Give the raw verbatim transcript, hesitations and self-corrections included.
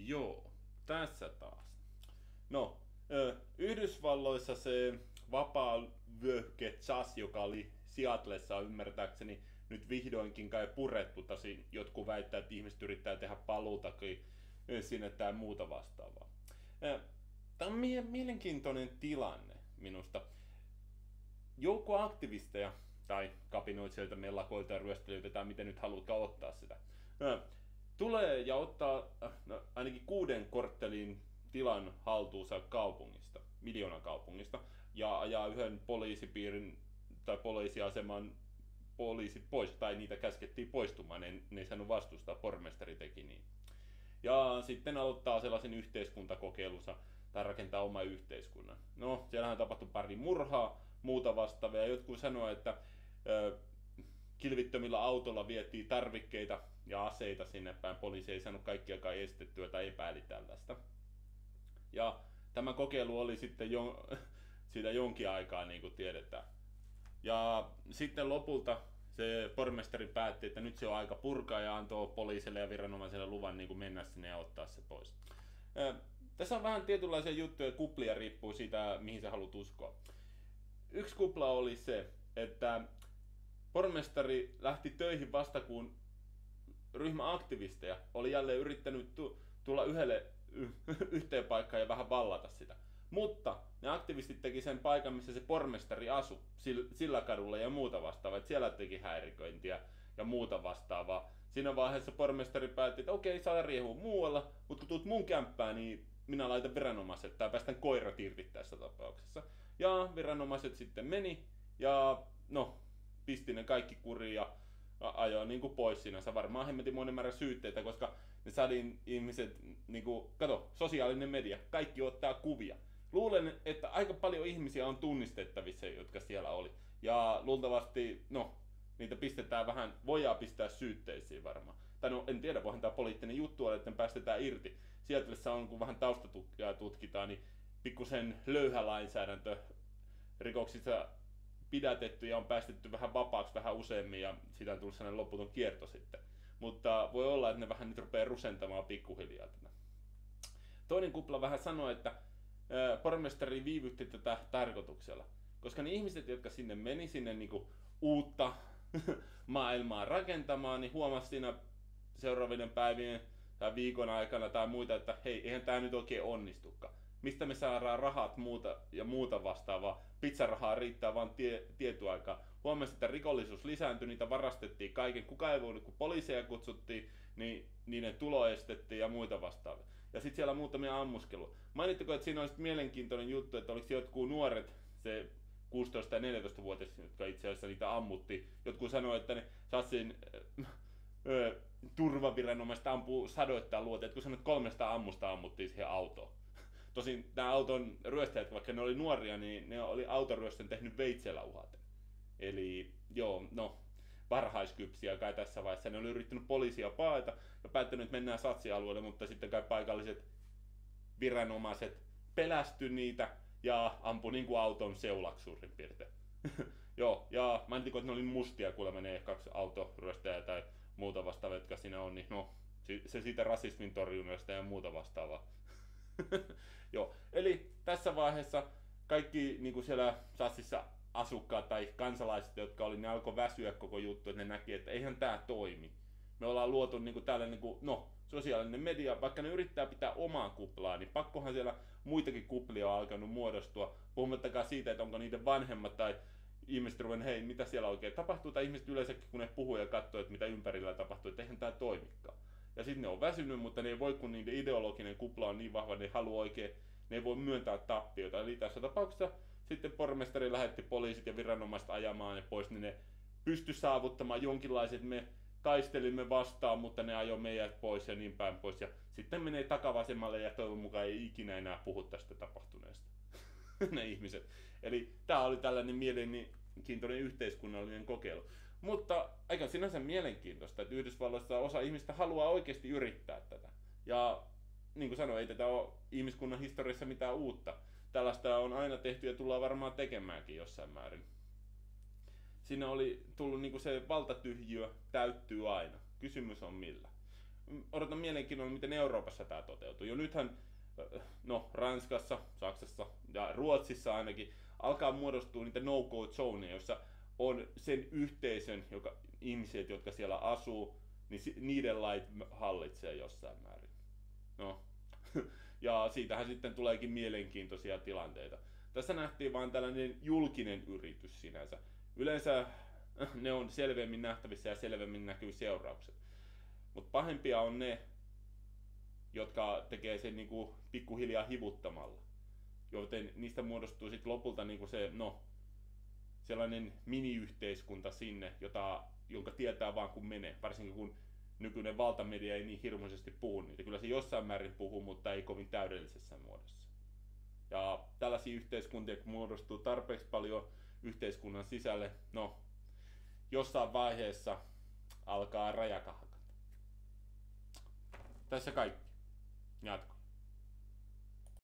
Joo, tässä taas. No, ö, Yhdysvalloissa se vapaa vyöhyke C A S, joka oli Seattlessa ymmärtääkseni nyt vihdoinkin kai purettu, tosi jotkut väittää, että ihmiset yrittää tehdä paluutakin sinne tai muuta vastaavaa. Tämä on mie- mielenkiintoinen tilanne minusta. Joukko aktivisteja tai kapinoitsijoita, mellakoita ja ryöstelijöitä tai miten nyt haluatkaan ottaa sitä, tulee ja ottaa no, ainakin kuuden korttelin tilan haltuunsa kaupungista, miljoonan kaupungista, ja ajaa yhden poliisipiirin tai poliisiaseman poliisit pois, tai niitä käskettiin poistumaan, ne, ne ei saanut vastustaa, pormestari teki niin. Ja sitten aloittaa sellaisen yhteiskuntakokeilunsa, tai rakentaa oma yhteiskunnan. No, siellähän tapahtui pari murhaa, muuta vastaavaa, ja jotkut sanoo, että ö, kilvittömillä autolla vietiin tarvikkeita ja aseita sinne päin. Poliisi ei saanut kaikkiakaan estettyä tai epäili tällaista. Ja tämä kokeilu oli sitten jo, siitä jonkin aikaa, niin kuin tiedetään. Ja sitten lopulta se pormestari päätti, että nyt se on aika purkaa ja antoi poliisille ja viranomaiselle luvan niin kuin mennä sinne ja ottaa se pois. Ää, tässä on vähän tietynlaisia juttuja, kuplia riippuu siitä, mihin sä haluat uskoa. Yksi kupla oli se, että pormestari lähti töihin vasta kun ryhmä aktivisteja oli jälleen yrittänyt tu- tulla yhdelle y- yhteen paikkaan ja vähän vallata sitä. Mutta ne aktivistit teki sen paikan, missä se pormestari asui, sillä kadulla ja muuta vastaavaa. Että siellä teki häiriköintiä ja muuta vastaavaa. Siinä vaiheessa pormestari päätti, että okei, saa riehua muualla, mutta kun tuut mun kämppään, niin minä laitan viranomaiset tai päästän koirat irti tässä tapauksessa. Ja viranomaiset sitten meni ja no, pisti ne kaikki kuriin ja ajoi niin kuin pois sinänsä. Varmaan hemmetin monen määrä syytteitä, koska ne sadin ihmiset, niin kuin, kato, sosiaalinen media, kaikki ottaa kuvia. Luulen, että aika paljon ihmisiä on tunnistettavissa, jotka siellä oli. Ja luultavasti, no, niitä pistetään vähän, voidaan pistää syytteisiin varmaan. Tai no, en tiedä, voihan tämä poliittinen juttu olla, että ne päästetään irti. Sieltä on, kun vähän taustatutkia tutkitaan, niin pikkusen löyhä lainsäädäntö rikoksissa pidätetty ja on päästetty vähän vapaaksi vähän useammin ja siitä on tullut sellainen loputon kierto sitten. Mutta voi olla, että ne vähän nyt rupeaa rusentamaan pikkuhiljaa tätä. Toinen kupla vähän sanoi, että pormestari viivytti tätä tarkoituksella. Koska ne ihmiset, jotka sinne meni sinne niinku uutta maailmaa rakentamaan, niin huomasi siinä seuraavien päivien tai viikon aikana tai muita, että hei, eihän tämä nyt oikein onnistukaan. Mistä me saadaan rahat muuta ja muuta vastaavaa. Pizzarahaa riittää vain tie, tietyaikaa. Huomasi, että rikollisuus lisääntyi, niitä varastettiin kaiken. Kuka ei voinut, kun poliiseja kutsuttiin, niin niiden tulo estettiin ja muita vastaavia. Ja sitten siellä muutamia ammuskelua. Mainitteko, että siinä olisi mielenkiintoinen juttu, että oliko jotkut nuoret, se kuusitoista- ja neljätoista-vuotiaat, jotka itse asiassa niitä ammutti. Jotkut sanoivat, että ne Sassin äh, turvaviranomaiset ampuu sadoittain luoteja. Jotkut sanoivat, että kolmesta ammusta ammuttiin siihen autoon. Tosin nämä auton ryöstäjät, vaikka ne oli nuoria, niin ne oli autoryöstön tehnyt veitsellä uhaten. Eli joo, no, varhaiskypsiä kai tässä vaiheessa. Ne oli yrittänyt poliisia paeta ja päättänyt, että mennään satsialueelle, mutta sitten kai paikalliset viranomaiset pelästy niitä ja ampui niin kuin auton seulaksi suurin piirtein. Joo, ja mainitiko, että ne oli mustia kuulemma ne kaksi autoryöstäjää tai muuta vastaavaa, jotka siinä on, niin no, se siitä rasismin torjunnasta ja muuta vastaavaa. Joo, eli tässä vaiheessa kaikki niin kuin siellä Sassissa asukkaat tai kansalaiset, jotka oli, ne alkoi väsyä koko juttu, että ne näki, että eihän tämä toimi. Me ollaan luotu niin kuin tällainen, niin kuin, no, sosiaalinen media, vaikka ne yrittää pitää omaa kuplaa, niin pakkohan siellä muitakin kuplia on alkanut muodostua, puhumattakaan siitä, että onko niiden vanhemmat tai ihmiset ruvennut, hei, mitä siellä oikein tapahtuu, tai ihmiset yleensäkin, kun ne puhuu ja katsoo, että mitä ympärillä tapahtuu, että eihän tämä toimikaan. Ja sitten ne on väsynyt, mutta ne ei voi, kun niiden ideologinen kupla on niin vahva, ne ei halua oikein, ne ei voi myöntää tappioita. Eli tässä tapauksessa sitten pormestari lähetti poliisit ja viranomaiset ajamaan ne pois, niin ne pysty saavuttamaan jonkinlaiset, me taistelimme vastaan, mutta ne ajoi meidät pois ja niin päin pois. Ja sitten menee takavasemmalle ja toivon mukaan ei ikinä enää puhu tästä tapahtuneesta. Ne ihmiset. Eli tämä oli tällainen mielenkiintoinen yhteiskunnallinen kokeilu. Mutta aika sinänsä mielenkiintoista, että Yhdysvalloissa osa ihmistä haluaa oikeasti yrittää tätä. Ja niin kuin sanoin, ei tätä ole ihmiskunnan historiassa mitään uutta. Tällaista on aina tehty ja tullaan varmaan tekemäänkin jossain määrin. Siinä oli tullut niin kuin se valtatyhjiö täyttyy aina. Kysymys on millä. odotan mielenkiinnolla, miten Euroopassa tämä toteutuu. Jo nythän, no Ranskassa, Saksassa ja Ruotsissa ainakin, alkaa muodostua niitä no-go-zoneja, joissa on sen yhteisön joka, ihmiset, jotka siellä asuu, niin niiden lait hallitsee jossain määrin. No. Ja siitähän sitten tuleekin mielenkiintoisia tilanteita. Tässä nähtiin vain tällainen julkinen yritys sinänsä. Yleensä ne on selvemmin nähtävissä ja selvemmin näkyy seuraukset. Mutta pahempia on ne, jotka tekee sen niinku pikkuhiljaa hivuttamalla. Joten niistä muodostuu sitten lopulta niinku se, no, sellainen mini-yhteiskunta sinne, jota, jonka tietää vaan kun menee. Varsinkin kun nykyinen valtamedia ei niin hirmuisesti puhu niitä. Kyllä se jossain määrin puhuu, mutta ei kovin täydellisessä muodossa. Ja tällaisia yhteiskuntia, kun muodostuu tarpeeksi paljon yhteiskunnan sisälle, no, jossain vaiheessa alkaa rajakahakata. Tässä kaikki. Jatko.